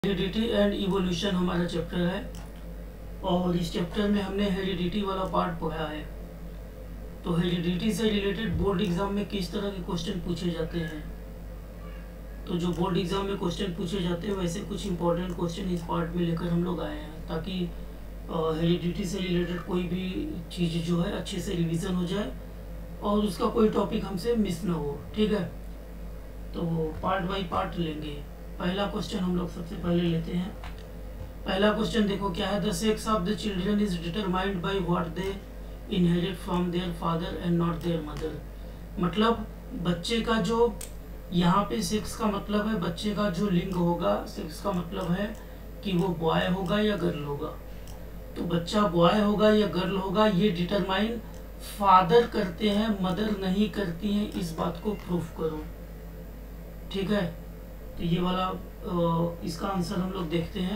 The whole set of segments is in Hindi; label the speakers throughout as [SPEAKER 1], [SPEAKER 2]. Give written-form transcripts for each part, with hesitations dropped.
[SPEAKER 1] हेरिडिटी एंड इवोल्यूशन हमारा चैप्टर है और इस चैप्टर में हमने हेरिडिटी वाला पार्ट पढ़ा है। तो हेरिडिटी से रिलेटेड बोर्ड एग्जाम में किस तरह के क्वेश्चन पूछे जाते हैं, तो जो बोर्ड एग्जाम में क्वेश्चन पूछे जाते हैं वैसे कुछ इंपॉर्टेंट क्वेश्चन इस पार्ट में लेकर हम लोग आए हैं ताकि हेरिडिटी से रिलेटेड कोई भी चीज़ जो है अच्छे से रिवीजन हो जाए और उसका कोई टॉपिक हमसे मिस ना हो। ठीक है, तो पार्ट बाय पार्ट लेंगे। पहला क्वेश्चन हम लोग सबसे पहले लेते हैं। पहला क्वेश्चन देखो क्या है, the sex of the children is determined by what they inherit from their father and not their mother. मतलब बच्चे का जो यहाँ पे सेक्स का मतलब है, बच्चे का जो लिंग होगा, सेक्स का मतलब है कि वो बॉय होगा या गर्ल होगा। तो बच्चा बॉय होगा या गर्ल होगा ये डिटरमाइन फादर करते हैं, मदर नहीं करती हैं। इस बात को प्रूफ करो। ठीक है, तो ये वाला इसका आंसर हम लोग देखते हैं।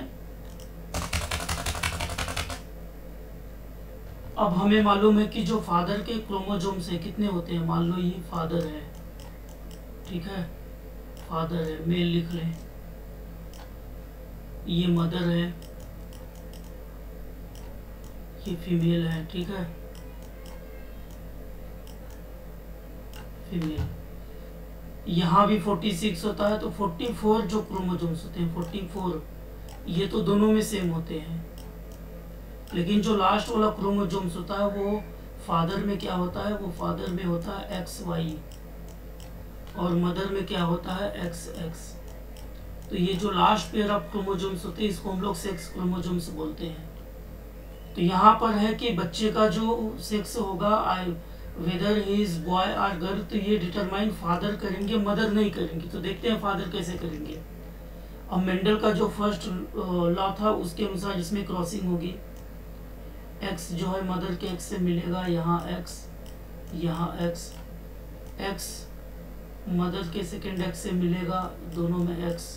[SPEAKER 1] अब हमें मालूम है कि जो फादर के क्रोमोसोम्स है कितने होते हैं। मान लो ये फादर है, ठीक है, फादर है, मेल लिख लें। ये मदर है, ये फीमेल है, ठीक है, फीमेल। यहाँ भी 46 होता है, तो 44 जो क्रोमोसोम्स होते हैं, 44 ये तो दोनों में सेम होते हैं। लेकिन जो लास्ट वाला क्रोमोसोम्स होता है वो फादर में क्या होता है, वो फादर में होता है XY और मदर में क्या होता है XX। तो ये जो लास्ट पेयर ऑफ क्रोमोसोम्स होते हैं इसको हम लोग सेक्स क्रोमोसोम्स बोलते हैं। तो यहाँ पर है कि बच्चे का जो सेक्स होगा वेदर ही इज बॉय और गर्ल, तो ये डिटरमाइन फादर करेंगे, मदर नहीं करेंगे। तो देखते हैं फादर कैसे करेंगे। अब मेंडल का जो फर्स्ट लॉ था उसके अनुसार जिसमें क्रॉसिंग होगी, एक्स जो है मदर के एक्स से मिलेगा, यहाँ एक्स, यहाँ एक्स, एक्स मदर के सेकेंड एक्स से मिलेगा, दोनों में एक्स।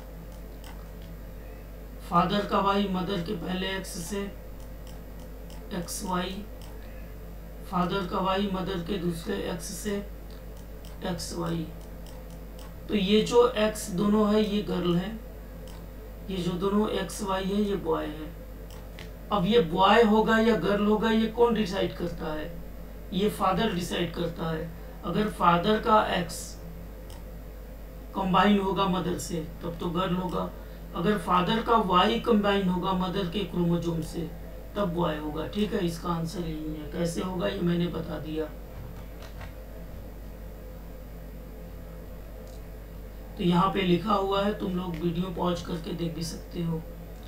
[SPEAKER 1] फादर का वाई मदर के पहले एक्स से XY, फादर का वाई मदर के दूसरे एक्स से XY। तो ये जो एक्स दोनों है ये गर्ल है, ये जो दोनों XY है ये बॉय है। अब ये बॉय होगा या गर्ल होगा ये कौन डिसाइड करता है, ये फादर डिसाइड करता है। अगर फादर का एक्स कंबाइन होगा मदर से तब तो गर्ल होगा, अगर फादर का वाई कंबाइन होगा मदर के क्रोमोसोम से तब बॉय होगा। ठीक है, इसका आंसर यही है। कैसे होगा ये मैंने बता दिया। तो यहाँ पे लिखा हुआ है, तुम लोग वीडियो पॉज करके देख भी सकते हो।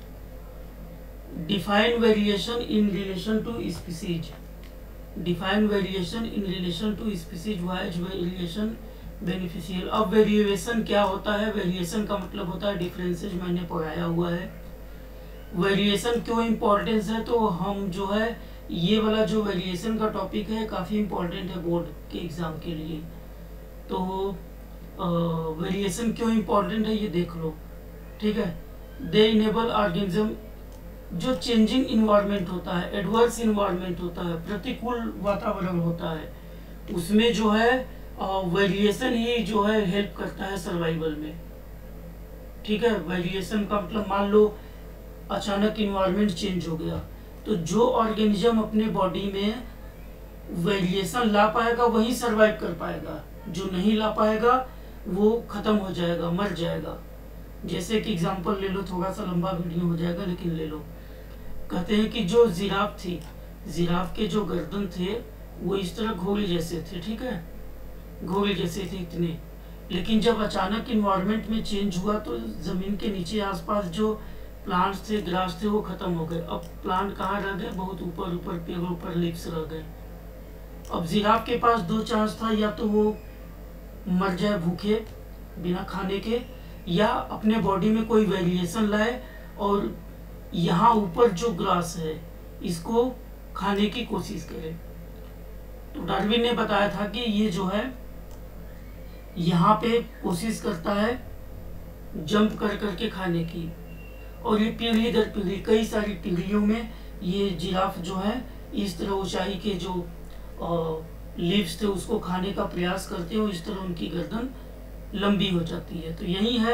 [SPEAKER 1] Define variation in relation to species, define variation in relation to species, why is variation beneficial. अब वेरिएशन क्या होता है, वेरिएशन का मतलब होता है डिफरेंसेस, मैंने पढ़ाया हुआ है। वेरिएशन क्यों इम्पोर्टेंस है, तो हम जो है ये वाला जो वेरिएशन का टॉपिक है काफ़ी इम्पोर्टेंट है बोर्ड के एग्ज़ाम के लिए। तो वेरिएशन क्यों इम्पोर्टेंट है ये देख लो। ठीक है, दे इनेबल ऑर्गेनिज्म, जो चेंजिंग इन्वायरमेंट होता है, एडवर्स इन्वायरमेंट होता है, प्रतिकूल वातावरण होता है, उसमें जो है वेरिएशन ही जो है हेल्प करता है सर्वाइवल में। ठीक है, वेरिएशन का मतलब मान लो अचानक इन्वायरमेंट चेंज हो गया तो जो ऑर्गेनिज्म अपने बॉडी में वेरिएशन ला पाएगा वही सरवाइव कर पाएगा, जो नहीं ला पाएगा वो खत्म हो जाएगा, मर जाएगा। जैसे कि एग्जांपल ले लो, थोड़ा सा लंबा वीडियो हो जाएगा लेकिन ले लो। कहते हैं कि जो जिराफ थी, जिराफ के जो गर्दन थे वो इस तरह घोड़े जैसे थे, ठीक है, घोड़े जैसे थे इतने। लेकिन जब अचानक इन्वायरमेंट में चेंज हुआ तो जमीन के नीचे आसपास जो प्लांट्स थे, ग्रास थे, वो खत्म हो गए। अब प्लांट कहाँ रह गए, बहुत ऊपर ऊपर पेड़ों पर लीव्स रह गए। अब जिराफ के पास दो चांस था, या तो वो मर जाए भूखे बिना खाने के, या अपने बॉडी में कोई वेरिएशन लाए और यहाँ ऊपर जो ग्रास है इसको खाने की कोशिश करे। तो डार्विन ने बताया था कि ये जो है यहाँ पे कोशिश करता है जंप कर करके खाने की, और ये पीढ़ी दर पीढ़ी, कई सारी पीढ़ियों में ये जिराफ जो है इस तरह ऊंचाई के जो लीव्स थे उसको खाने का प्रयास करते हैं और इस तरह उनकी गर्दन लंबी हो जाती है। तो यही है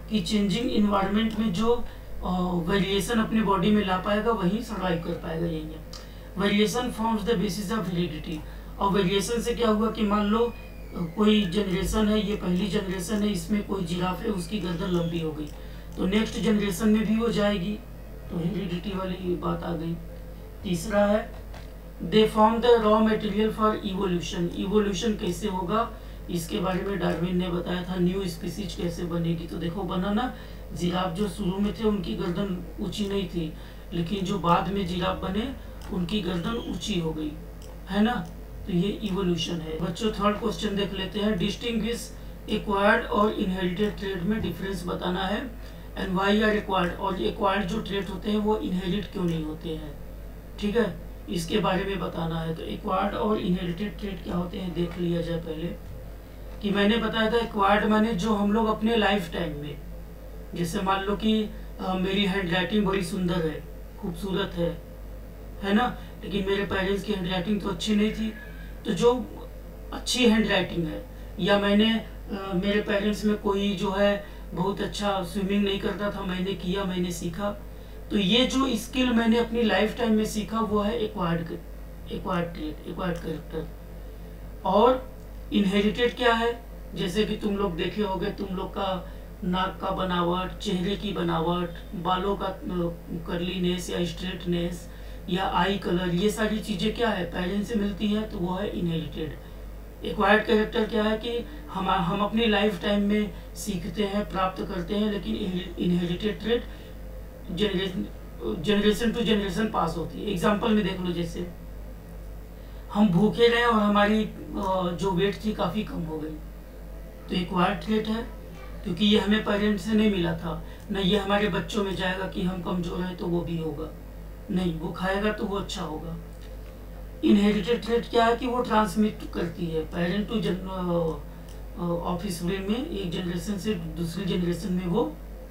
[SPEAKER 1] कि चेंजिंग इन्वायरमेंट में जो वेरिएशन अपने बॉडी में ला पाएगा वही सर्वाइव कर पाएगा। यही है variation forms the basis of heredity. और वेरिएशन से क्या हुआ कि मान लो कोई जनरेशन है, ये पहली जनरेशन है, इसमें कोई जिराफ है, उसकी गर्दन लंबी हो गई, तो नेक्स्ट जनरेशन में भी हो जाएगी, तो हेरिडिटी वाली बात आ गई। तीसरा है they form the raw material for evolution. Evolution कैसे होगा इसके बारे में डार्विन ने बताया था। न्यू स्पीसीज कैसे बनेगी, तो देखो बना ना, जिराफ जो शुरू में थे उनकी गर्दन ऊंची नहीं थी, लेकिन जो बाद में जिराफ बने उनकी गर्दन ऊंची हो गई, है ना, तो ये इवोल्यूशन है। बच्चों थर्ड क्वेश्चन देख लेते हैं। डिस्टिंग्विश एक्वायर्ड और इनहेरिटेड ट्रेड में डिफरेंस बताना है एंड व्हाई आर एक्वायर्ड। और एक्वायर्ड जो ट्रेड होते हैं वो इनहेरिट क्यों नहीं होते हैं, ठीक है, इसके बारे में बताना है। तो एक्वायर्ड और इनहेरिटेड ट्रेड क्या होते हैं देख लिया जाए पहले। कि मैंने बताया था एक्वायर्ड माने जो हम लोग अपने लाइफ टाइम में, जैसे मान लो कि मेरी हैंड राइटिंग बड़ी सुंदर है, खूबसूरत है ना, लेकिन मेरे पेरेंट्स की हैंड राइटिंग तो अच्छी नहीं थी, तो जो अच्छी हैंड राइटिंग है, या मैंने मेरे पेरेंट्स में कोई जो है बहुत अच्छा स्विमिंग नहीं करता था, मैंने किया, मैंने सीखा, तो ये जो स्किल मैंने अपनी लाइफ टाइम में सीखा वो है एक्वायर्ड ट्रेट, एक्वायर्ड कैरेक्टर। और इनहेरिटेड क्या है, जैसे कि तुम लोग देखे होगे, तुम लोग का नाक का बनावट, चेहरे की बनावट, बालों का कर्लीनेस या स्ट्रेटनेस या आई कलर, ये सारी चीज़ें क्या है पेरेंट्स से मिलती है, तो वो है इनहेरिटेड। एक्वायर्ड कैरेक्टर क्या है कि हम अपनी लाइफ टाइम में सीखते हैं, प्राप्त करते हैं, लेकिन inherited trait generation to generation pass होती है। एग्जाम्पल में देख लो, जैसे हम भूखे रहे और हमारी जो वेट थी काफ़ी कम हो गई, तो एक्वायर्ड ट्रेट है, क्योंकि ये हमें पेरेंट्स से नहीं मिला था। न ये हमारे बच्चों में जाएगा कि हम कमज़ोर हैं तो वो भी होगा, नहीं, वो खाएगा तो वो अच्छा होगा। इनहेरिटेड ट्रेट क्या है कि वो ट्रांसमिट करती है, पेरेंट टू ऑफिस वे में, एक जनरेशन से दूसरी जनरेशन में वो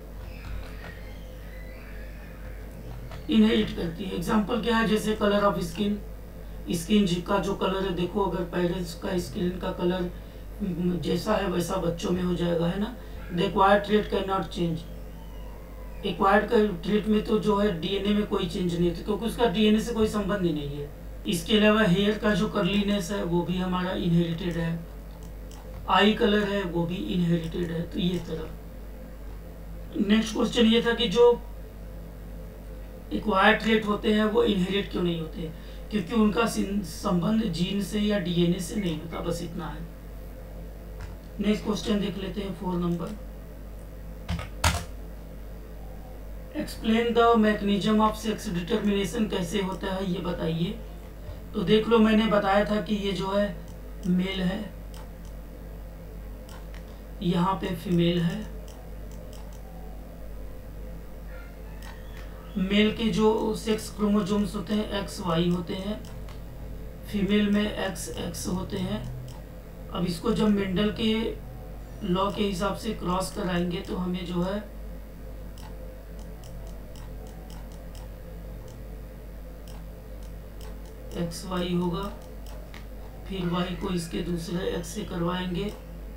[SPEAKER 1] इनहेरिट करती है। एग्जाम्पल क्या है, जैसे कलर ऑफ स्किन, स्किन का जो कलर है, देखो अगर पेरेंट्स का स्किन का कलर जैसा है वैसा बच्चों में हो जाएगा, है ना। The acquired trait can not change. Acquired का ट्रेट में तो जो है डीएनए में कोई चेंज नहीं होता, क्योंकि उसका डीएनए से कोई संबंध ही नहीं है। इसके अलावा हेयर का जो कर्लीनेस है वो भी हमारा इनहेरिटेड है, आई कलर है वो भी इनहेरिटेड है, तो ये तरह। नेक्स्ट क्वेश्चन ये था कि जो एक्वायर्ड ट्रेट होते हैं वो इनहेरिट क्यों नहीं होते, क्योंकि उनका संबंध जीन से या डीएनए से नहीं होता, बस इतना है। नेक्स्ट क्वेश्चन देख लेते हैं 4 number. Explain the mechanism of sex determination, कैसे होता है ये बताइए। तो देख लो, मैंने बताया था कि ये जो है मेल है, यहाँ पे फीमेल है। मेल के जो सेक्स क्रोमोसोम्स होते हैं XY होते हैं, फीमेल में XX होते हैं। अब इसको जब मेंडल के लॉ के हिसाब से क्रॉस कराएंगे तो हमें जो है XY होगा, फिर Y को इसके दूसरे X से करवाएंगे,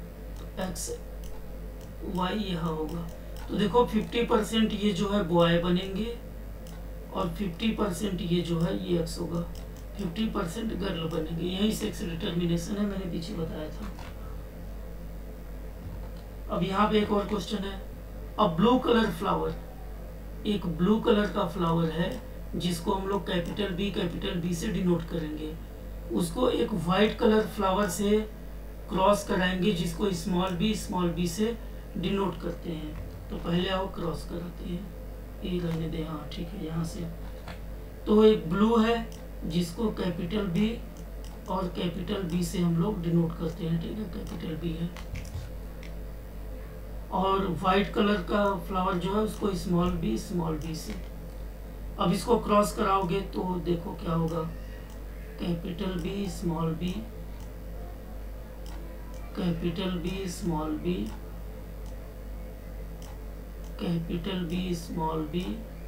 [SPEAKER 1] XY यहाँ होगा। तो देखो 50% ये जो है बॉय बनेंगे और 50% ये जो है ये X होगा, 50% गर्ल बनेंगे। यही सेक्स डिटर्मिनेशन है, मैंने पीछे बताया था। अब यहाँ पे एक और क्वेश्चन है। अ ब्लू कलर फ्लावर, एक ब्लू कलर का फ्लावर है जिसको हम लोग कैपिटल बी से डिनोट करेंगे, उसको एक वाइट कलर फ्लावर से क्रॉस कराएंगे जिसको स्मॉल बी से डिनोट करते हैं। तो पहले आओ क्रॉस कराते हैं, ये रहने दे, हाँ ठीक है, यहाँ से। तो एक ब्लू है जिसको कैपिटल बी और कैपिटल बी से हम लोग डिनोट करते हैं, ठीक है, कैपिटल बी है। और वाइट कलर का फ्लावर जो है उसको स्मॉल बी से। अब इसको क्रॉस कराओगे तो देखो क्या होगा, capital B small b, capital B small b, capital B small b,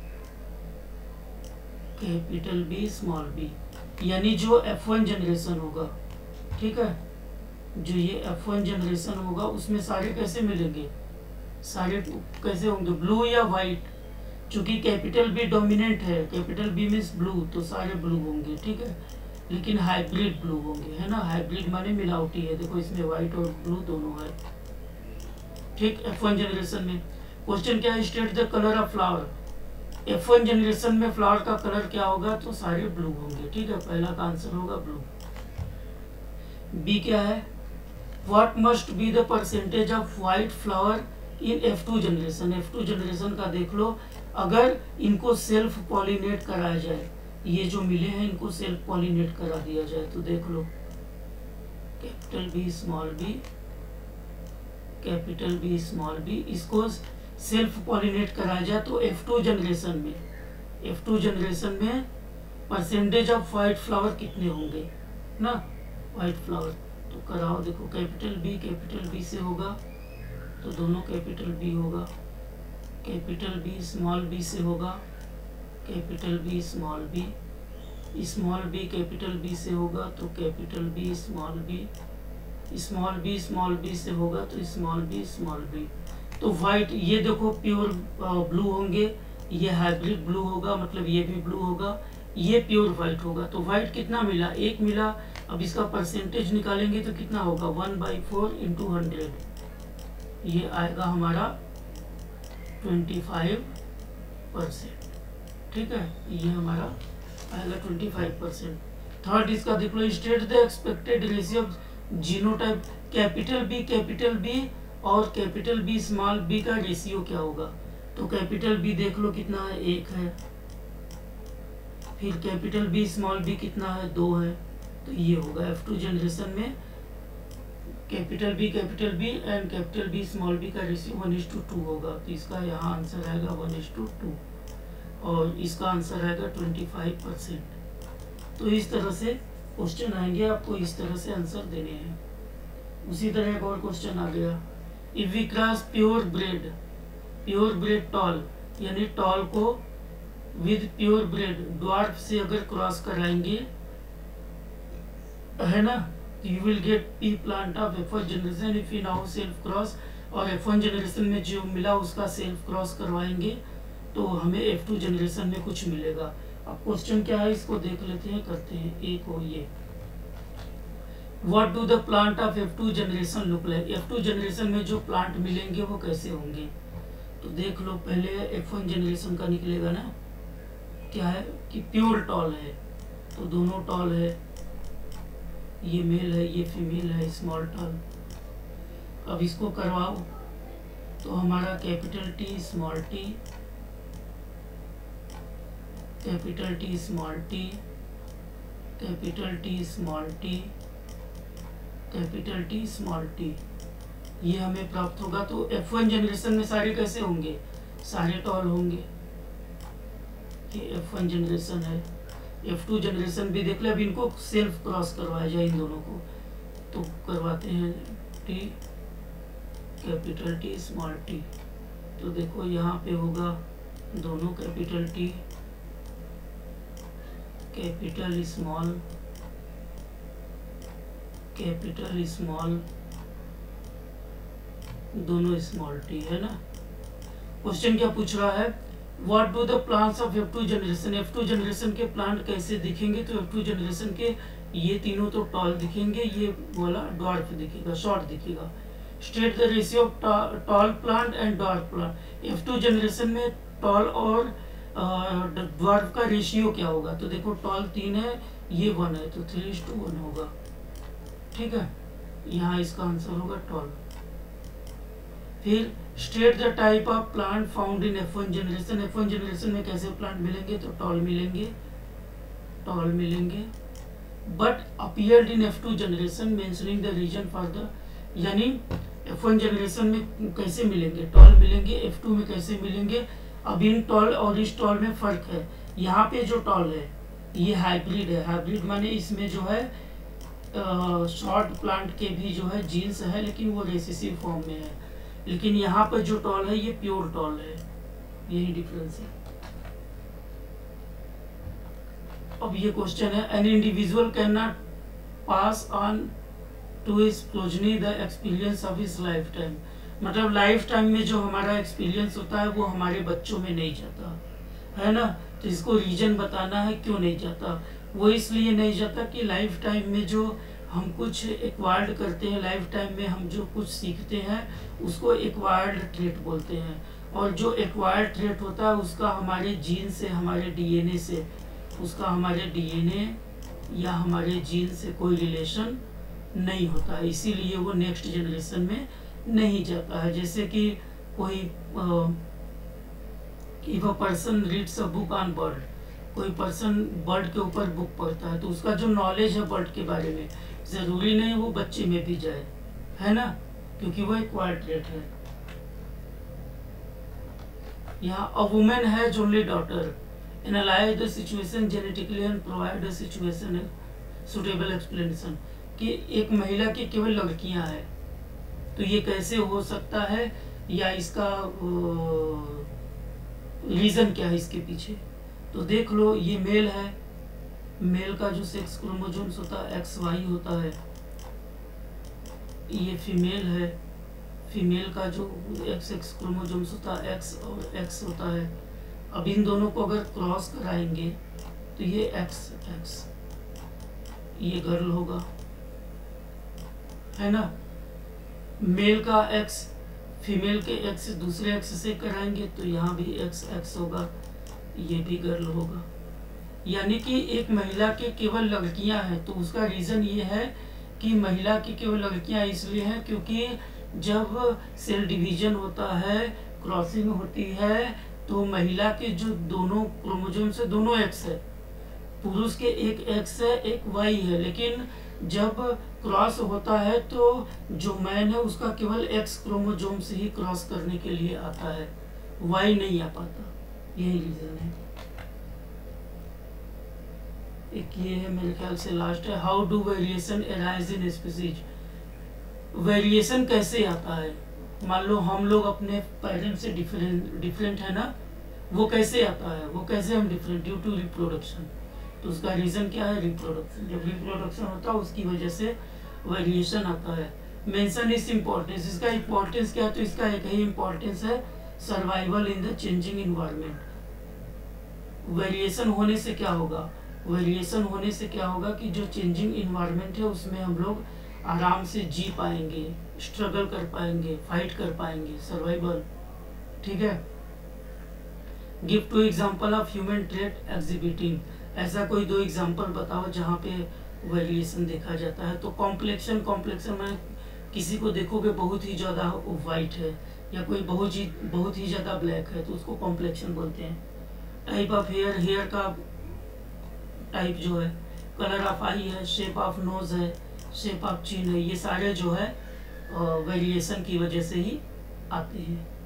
[SPEAKER 1] capital B small b, यानी जो F1 जनरेशन होगा, ठीक है, जो ये F1 जनरेशन होगा उसमें सारे कैसे मिलेंगे, सारे कैसे होंगे, ब्लू या वाइट। चूंकि कैपिटल बी डोमिनेंट है, कैपिटल बी मीन्स ब्लू, तो सारे ब्लू होंगे, ठीक है। लेकिन हाइब्रिड ब्लू होंगे, है ना, हाइब्रिड माने मिलावटी है। देखो इसमें वाइट और ब्लू दोनों है, ठीक। F1 जनरेशन में क्वेश्चन क्या है, state the colour of flower. F1 generation में फ्लावर का कलर क्या होगा, तो सारे ब्लू होंगे, ठीक है। पहला का आंसर होगा ब्लू। बी क्या है, what must be the percentage of white flower in F2 generation. F2 generation का देख लो, अगर इनको सेल्फ पॉलिनेट कराया जाए, ये जो मिले हैं इनको सेल्फ पॉलिनेट करा दिया जाए, तो देख लो capital B small b, capital B small b, इसको सेल्फ पॉलिनेट कराया जाए तो F2 जनरेशन में परसेंटेज ऑफ वाइट फ्लावर कितने होंगे ना, वाइट फ्लावर। तो कराओ, देखो कैपिटल बी से होगा तो दोनों कैपिटल बी होगा, कैपिटल बी स्मॉल बी से होगा, capital B small b capital B से होगा तो कैपिटल बी, स्मॉल बी से होगा तो स्मॉल बी। तो वाइट, ये देखो प्योर ब्लू होंगे, ये हाइब्रिड ब्लू होगा, मतलब ये भी ब्लू होगा, ये प्योर वाइट होगा। तो वाइट कितना मिला, 1 मिला। अब इसका परसेंटेज निकालेंगे तो कितना होगा, 1/4 × 100, ये आएगा हमारा 25%, ठीक है। ये हमारा आएगा 25%। थर्ड इसका देख लो, state the expected ratio of genotype. Capital B और कैपिटल बी स्मॉल बी का रेशियो क्या होगा, तो कैपिटल बी देख लो कितना है, 1 है। फिर कैपिटल बी स्मॉल बी कितना है, 2 है। तो ये होगा F2 जनरेशन में capital B and capital B small b का रेशियो 1:2 होगा। तो इसका यहाँ आंसर आएगा 1:2 और इसका आंसर आएगा 25%। तो इस तरह से क्वेश्चन आएंगे, आपको इस तरह से आंसर देने हैं। उसी तरह एक और क्वेश्चन आ गया, if we cross pure bred tall, यानी टॉल को विद प्योर ब्रेड ड्वार्फ से अगर क्रॉस कराएंगे, है ना, you will get pea plant of F1 generation if you now self cross. और F1 जनरेशन में जो मिला उसका सेल्फ क्रॉस करवाएंगे तो हमें F2 जनरेशन में कुछ मिलेगा। अब क्वेश्चन क्या है, इसको देख लेते हैं, करते हैं। एक हो ये, what do the plant of F2 generation look like. F2 generation में जो प्लांट मिलेंगे वो कैसे होंगे, तो देख लो। पहले F1 जनरेशन का निकलेगा ना, क्या है कि प्योर टॉल है, तो दोनों टॉल है, ये मेल है ये फीमेल है, स्मॉल टॉल। अब इसको करवाओ तो हमारा capital T small t, capital T small t, capital T small t, capital T small t, ये हमें प्राप्त होगा। तो F1 जनरेशन में सारे कैसे होंगे, सारे टॉल होंगे। ये F1 जनरेशन है। F2 जनरेशन भी देख ले, अब इनको सेल्फ क्रॉस करवाया जाए इन दोनों को, तो करवाते हैं T capital T small t. तो देखो यहाँ पे होगा दोनों कैपिटल टी कैपिटल स्मॉल दोनों स्मॉल टी, है ना। क्वेश्चन क्या पूछ रहा है, what do the plants of F2 generation. F2 generation के प्लांट कैसे दिखेंगे, तो F2 जनरेशन के ये तीनों तो टॉल दिखेंगे, ये वाला ड्वार्फ दिखेगा, शॉर्ट दिखेगा। State the ratio of tall plant and dwarf plant. F2 generation में टॉल और ड्वार्फ का रेशियो क्या होगा, तो देखो टॉल 3 है, ये 1 है, तो 3:1 होगा, ठीक है। यहाँ इसका आंसर होगा टॉल। फिर state the type of plant found in F1 generation. F1 generation में कैसे प्लांट मिलेंगे, तो टॉल मिलेंगे, but appeared in F2 generation mentioning the reason for the, यानी F1 जनरेशन में कैसे मिलेंगे, टॉल मिलेंगे, F2 में कैसे मिलेंगे। अब इन टॉल और इस टॉल में फर्क है। यहाँ पे जो टॉल है ये हाइब्रिड है, हाइब्रिड माने इसमें जो है शॉर्ट प्लांट के भी जो है जीन्स है, लेकिन वो रेसेसिव फॉर्म में है। लेकिन यहाँ पर जो टॉल है ये प्योर टॉल है, यही डिफरेंस है। अब ये क्वेश्चन है, an individual can not pass on to his progeny the experience of his life time. मतलब लाइफ टाइम में जो हमारा एक्सपीरियंस होता है वो हमारे बच्चों में नहीं जाता है ना। तो इसको रीजन बताना है क्यों नहीं जाता। वो इसलिए नहीं जाता कि लाइफ टाइम में जो हम कुछ एक्वायर्ड करते हैं, लाइफ टाइम में हम जो कुछ सीखते हैं उसको एक्वायर्ड ट्रेट बोलते हैं। और जो एक्वायर्ड ट्रेट होता है उसका हमारे जीन से, हमारे डीएनए से, उसका हमारे डीएनए या हमारे जीन से कोई रिलेशन नहीं होता है, इसीलिए वो नेक्स्ट जनरेशन में नहीं जाता है। जैसे कि कोई if a person reads a book on bird, कोई पर्सन बर्ड के ऊपर बुक पढ़ता है तो उसका जो नॉलेज है बर्ड के बारे में ज़रूरी नहीं वो बच्चे में भी जाए, है ना, क्योंकि वो एक्वायर्ड ट्रेट है। यहाँ a woman has only daughter, analyse the situation genetically and provide the situation suitable explanation, कि एक महिला की केवल लड़कियां हैं, तो ये कैसे हो सकता है या इसका रीज़न क्या है इसके पीछे। तो देख लो, ये मेल है, मेल का जो सेक्स क्रोमोसोम्स होता है XY होता है, ये फीमेल है, फीमेल का जो XX क्रोमोसोम्स होता है X और X होता है। अब इन दोनों को अगर क्रॉस कराएंगे तो ये XX, ये गर्ल होगा, है ना। मेल का X फीमेल के X दूसरे X से कराएंगे तो यहाँ भी XX होगा, ये भी गर्ल होगा। यानी कि एक महिला के केवल लड़कियां हैं, तो उसका रीज़न ये है कि महिला की केवल लड़कियां इसलिए हैं क्योंकि जब सेल डिवीजन होता है, क्रॉसिंग होती है, तो महिला के जो दोनों क्रोमोसोम से दोनों X है, पुरुष के एक X है एक Y है, लेकिन जब क्रॉस होता है तो जो मैन है उसका केवल X क्रोमोसोम से ही क्रॉस करने के लिए आता है, Y नहीं आ पाता, यही रीज़न है। एक ये है, मेरे ख्याल से लास्ट है, how do variation arise in species. Variation कैसे आता है, मान लो हम लोग अपने पेरेंट्स से डिफरेंट है ना, वो कैसे आता है, वो कैसे हम डिफरेंट, ड्यू टू रिप्रोडक्शन। तो उसका रीज़न क्या है, रिप्रोडक्शन। जब रिप्रोडक्शन होता है उसकी वजह से वेरिएशन आता है। मेंशन इस इम्पोर्टेंस, इसका इम्पोर्टेंस क्या है, तो इसका एक ही इम्पोर्टेंस है, survival in the changing environment. Variation होने से क्या होगा, वेरिएशन होने से क्या होगा कि जो चेंजिंग इन्वायरमेंट है उसमें हम लोग आराम से जी पाएंगे, स्ट्रगल कर पाएंगे, फाइट कर पाएंगे, सर्वाइवल, ठीक है। Give 2 example of human trait exhibiting, ऐसा कोई 2 एग्जांपल बताओ जहाँ पे वेरिएशन देखा जाता है। तो कॉम्प्लेक्शन में किसी को देखोगे बहुत ही ज़्यादा वाइट है या कोई बहुत ही ज़्यादा ब्लैक है तो उसको कॉम्प्लेक्शन बोलते हैं। टाइप ऑफ हेयर, हेयर का टाइप जो है, कलर ऑफ आई है, शेप ऑफ नोज है, शेप ऑफ चिन है, ये सारे जो है वेरिएशन की वजह से ही आते हैं।